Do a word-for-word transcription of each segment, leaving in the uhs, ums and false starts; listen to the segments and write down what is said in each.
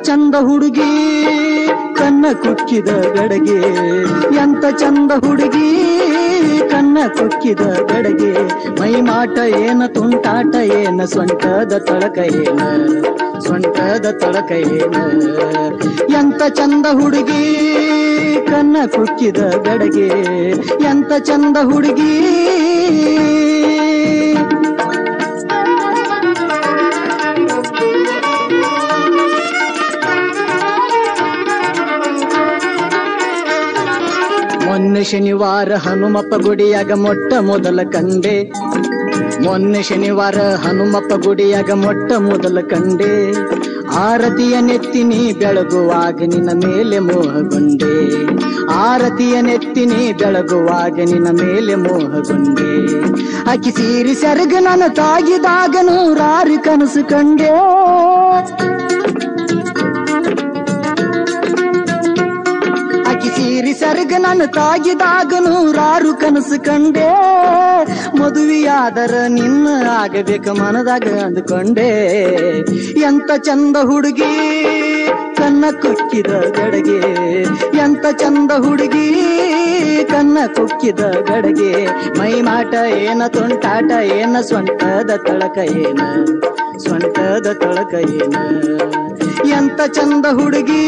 ಚಂದ ಹುಡುಗಿ ಕನ್ನ ಕುಕ್ಕಿದ ಗಡಗೆ, ಎಂತ ಚಂದ ಹುಡುಗಿ ಕನ್ನ ಕುಕ್ಕಿದ ಗಡಗೆ. ಮೈ ಮಾಟ ಏನ ತುಂಟಾಟ ಏನ ಸೊಂಟದ ತಳಕ ಏನ, ಸೊಂಟದ ತಳಕ ಏನ. ಎಂತ ಚಂದ ಹುಡುಗಿ ಕನ್ನ ಕುಕ್ಕಿದ ಗಡಗೆ, ಎಂತ ಚಂದ ಹುಡುಗಿ. ಮೊನ್ನೆ ಶನಿವಾರ ಹನುಮಪ್ಪ ಗುಡಿಯಾಗ ಮೊಟ್ಟ ಮೊದಲ ಕಂಡೆ, ಮೊನ್ನೆ ಶನಿವಾರ ಹನುಮಪ್ಪ ಗುಡಿಯಾಗ ಮೊಟ್ಟ ಮೊದಲ ಕಂಡೆ. ಆರತಿಯ ನೆತ್ತಿನಿ ಬೆಳಗುವಾಗ ನಿನ್ನ ಮೇಲೆ ಮೋಹಗೊಂಡೆ, ಆರತಿಯ ನೆತ್ತಿನಿ ಬೆಳಗುವಾಗ ನಿನ್ನ ಮೇಲೆ ಮೋಹಗೊಂಡೆ. ಅಕ್ಕಿ ಸೀರಿ ಸೆರಗ ನನ್ನ ತಾಗಿದಾಗ ನೂರಾರು ಕನಸು ಕಂಡೆ, ಸೀರಿ ಸೆರಗ ನನ್ನ ತಾಗಿದಾಗ ನೂರಾರು ಕನಸು ಕಂಡೆ. ಮದುವೆಯಾದರ ನಿನ್ನ ಆಗಬೇಕ ಮನದಾಗ ಅಂದುಕೊಂಡೆ. ಎಂತ ಚಂದ ಹುಡುಗಿ ಕನ್ನ ಕುಕ್ಕಿದ ಗಡಗೆ, ಎಂತ ಚಂದ ಹುಡುಗಿ ಕನ್ನ ಕುಕ್ಕಿದ ಗಡಗೆ. ಮೈ ಮಾಟ ಏನ ತುಂಟಾಟ ಏನ ಸೊಂಟದ ತಳಕ ಏನ, ಸೊಂಟದ ತಳಕ ಏನ. ಎಂತ ಚಂದ ಹುಡುಗಿ.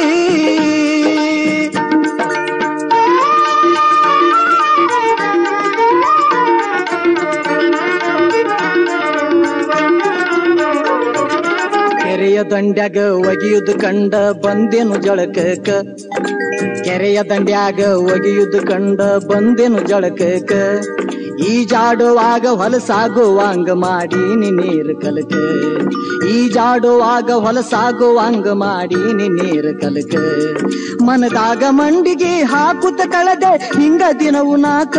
ಕೆರೆಯ ದಂಡ್ಯಾಗ ಒಗೆಯುದು ಕಂಡ ಬಂದೆನು ಜಳಕಕ, ಕೆರೆಯ ದಂಡ್ಯಾಗ ಒಗೆಯುದು ಕಂಡ ಬಂದೆನು ಜಳಕಕ. ಈಜಾಡುವಾಗ ಹೊಲಸಾಗುವಾಂಗ ಮಾಡೀನಿ ನೀರು ಕಲಕ, ಈಜಾಡುವಾಗ ಹೊಲಸಾಗುವಾಂಗ ಮಾಡೀನಿ ನೀರು ಕಲಕ. ಮನದಾಗ ಮಂಡಿಗೆ ಹಾಕುತ್ತ ಕಳೆದೆ ಹಿಂಗ ದಿನವು ನಾಕ,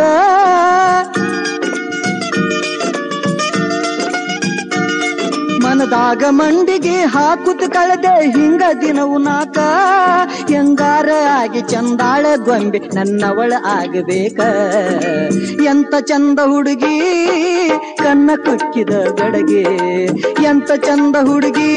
ಮನದಾಗ ಮಂಡಿಗೆ ಹಾಕುತ್ತ ಕಳೆದೆ ಹಿಂಗ ದಿನವು ನಾಕ. ಹೆಂಗಾರ ಆಗಿ ಚಂದಾಳ ಗೊಂಬೆ ನನ್ನವಳ ಆಗಬೇಕ. ಎಂತ ಚಂದ ಹುಡುಗಿ ಕನ್ನ ಕುಕ್ಕಿದ ಗಡಗೆ, ಎಂತ ಚಂದ ಹುಡುಗಿ.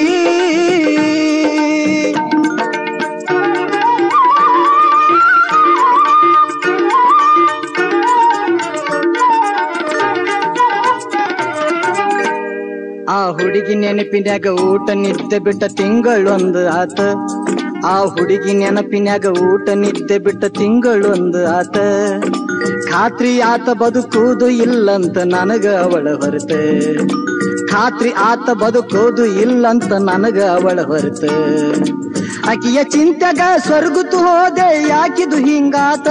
ಆ ಹುಡುಗಿ ನೆನಪಿನ್ಯಾಗ ಊಟ ನಿದ್ದೆ ಬಿಟ್ಟ ತಿಂಗಳೊಂದು ಆತ, ಆ ಹುಡುಗಿ ನೆನಪಿನ್ಯಾಗ ಊಟ ನಿದ್ದೆ ಬಿಟ್ಟ ತಿಂಗಳೊಂದು ಆತ. ಖಾತ್ರಿ ಆತ ಬದುಕುವುದು ಇಲ್ಲಂತ ನನಗ ಅವಳ ಹೊರತ, ಖಾತ್ರಿ ಆತ ಬದುಕುವುದು ಇಲ್ಲಂತ ನನಗ ಅವಳ ಹೊರತ. ಆಕಿಯ ಚಿಂತೆಗ ಸ್ವರ್ಗುತ್ತು ಹೋದೆ ಯಾಕಿದು ಹಿಂಗಾತ,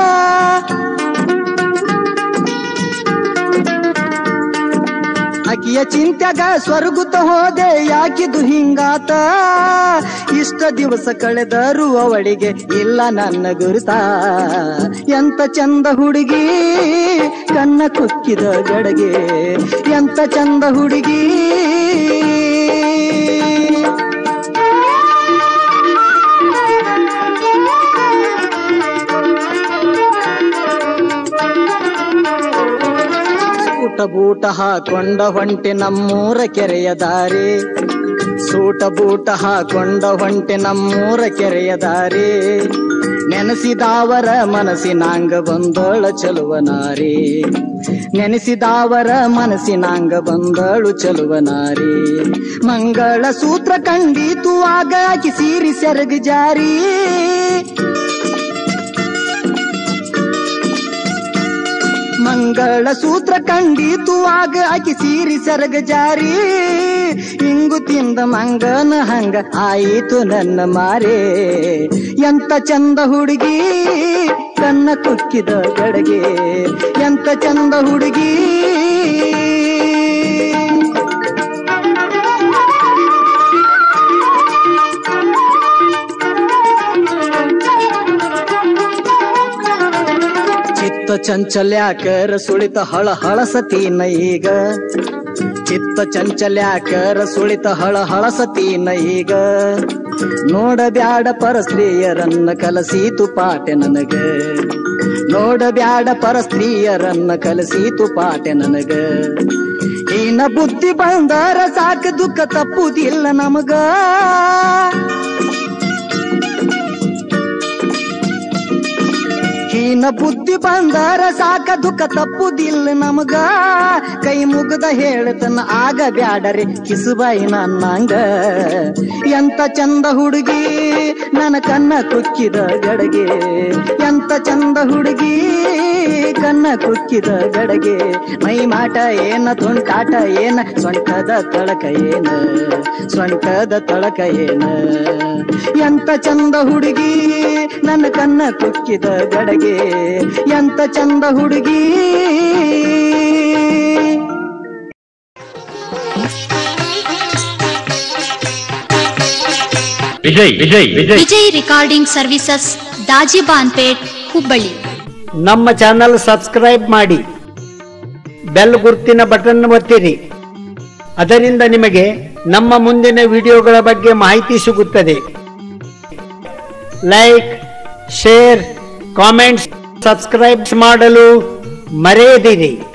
ಆಕಿಯ ಚಿಂತ್ಯಾಗ ಸ್ವರ್ಗುತ್ತ ಹೋದೆ ಯಾಕಿದು ಹಿಂಗಾತ. ಇಷ್ಟ ದಿವಸ ಕಳೆದರೂ ಅವಳಿಗೆ ಇಲ್ಲ ನನ್ನ ಗುರುತ. ಎಂತ ಚಂದ ಹುಡುಗಿ ಕನ್ನ ಕುಕ್ಕಿದ ಗಡಗೆ, ಎಂತ ಚಂದ ಹುಡುಗಿ. ಸೂಟ ಬೂಟ ಹಾಕೊಂಡ ಹೊಂಟೆ ನಮ್ಮೂರ ಕೆರೆಯ ದಾರಿ, ಸೂಟ ಬೂಟ ಹಾಕೊಂಡ ಹೊಂಟೆ ನಮ್ಮೂರ ಕೆರೆಯ ದಾರಿ. ನೆನೆಸಿದಾವರ ಮನಸ್ಸಿನಾಂಗ ಬಂದಳ ಚಲುವ ನಾರಿ, ನೆನೆಸಿದಾವರ ಮನಸ್ಸಿನಾಂಗ ಬಂದಳು ಚಲುವ ನಾರಿ. ಮಂಗಳ ಸೂತ್ರ ಕಂಡೀತು ಆಗ ಆಕಿ ಸೀರಿ ಸೆರಗ ಜಾರಿ, ಮಂಗಳ ಸೂತ್ರ ಕಂಡೀತು ಆಗ ಆಕಿ ಸೀರಿ ಸೆರಗ ಜಾರಿ. ಹಿಂಗು ತಿಂದ ಮಂಗನ ಹಂಗ ಆಯಿತು ನನ್ನ ಮಾರೇ. ಎಂತ ಚಂದ ಹುಡುಗಿ ಕನ್ನ ಕುಕ್ಕಿದ ಗಡಗೆ, ಎಂತ ಚಂದ ಹುಡುಗಿ. ಚಿತ್ತ ಚಂಚಲ್ಯಾಕರ ಸುಳಿತ ಹಳ ಹಳಸತೀನ ಈಗ, ಚಿತ್ತ ಚಂಚಲ್ಯಾಕರ ಸುಳಿತ ಹಳ ಹಳಸತೀನ ಈಗ. ನೋಡಬ್ಯಾಡ ಪರಸ್ತ್ರೀಯರನ್ನ ಕಲಸೀತು ಪಾಟೆ ನನಗ, ನೋಡಬ್ಯಾಡ ಪರಸ್ತ್ರೀಯರನ್ನ ಕಲಸೀತು ಪಾಟೆ ನನಗ. ಈನ ಬುದ್ಧಿ ಬಂದರ ಸಾಕ ದುಃಖ ತಪ್ಪುದಿಲ್ಲ ನಮಗ, ಹೀನ ಬುದ್ಧಿ ಬಂದರ ಸಾಕ ದುಃಖ ತಪ್ಪುದಿಲ್ಲ ನಮಗ ಕೈ ಮುಗ್ದ ಹೇಳ್ತನ ಆಗ ಬ್ಯಾಡರೆ ಕಿಸುಬಾಯಿ ನನ್ನಂಗ ಎಂತ ಚಂದ ಹುಡುಗಿ ನನ್ನ ಕನ್ನ ಕುಕ್ಕಿದ ಗಡಗೆ ಎಂತ ಚಂದ ಹುಡುಗಿ ಕನ್ನ ಕುಕ್ಕಿದ ಗಡಗೆ ಮೈ ಮಾಟ ಏನ ತುಂಟಾಟ ಏನ ಸೊಂಟದ ತಳಕ ಏನ ಸೊಂಟದ ತಳಕ ಏನ ಎಂತ ಚಂದ ಹುಡುಗಿ ನನ್ನ ಕನ್ನ ಕುಕ್ಕಿದ ಗಡಗೆ ಎಂತ ಚಂದ ಹುಡುಗಿ ವಿಜಯ್ ವಿಜಯ್ ವಿಜಯ್ ವಿಜಯ್ ರೆಕಾರ್ಡಿಂಗ್ ಸರ್ವಿಸಸ್ ದಾಜಿಬಾನ್ಪೇಟ್ ಹುಬ್ಬಳ್ಳಿ. ನಮ್ಮ ಚಾನಲ್ ಸಬ್ಸ್ಕ್ರೈಬ್ ಮಾಡಿ ಬೆಲ್ ಗುರುತಿನ ಬಟನ್ ಒತ್ತಿರಿ. ಅದರಿಂದ ನಿಮಗೆ ನಮ್ಮ ಮುಂದಿನ ವಿಡಿಯೋಗಳ ಬಗ್ಗೆ ಮಾಹಿತಿ ಸಿಗುತ್ತದೆ. ಲೈಕ್, ಶೇರ್, ಕಾಮೆಂಟ್ಸ್, ಸಬ್ಸ್ಕ್ರೈಬ್ ಮಾಡಲು ಮರೆಯದಿರಿ.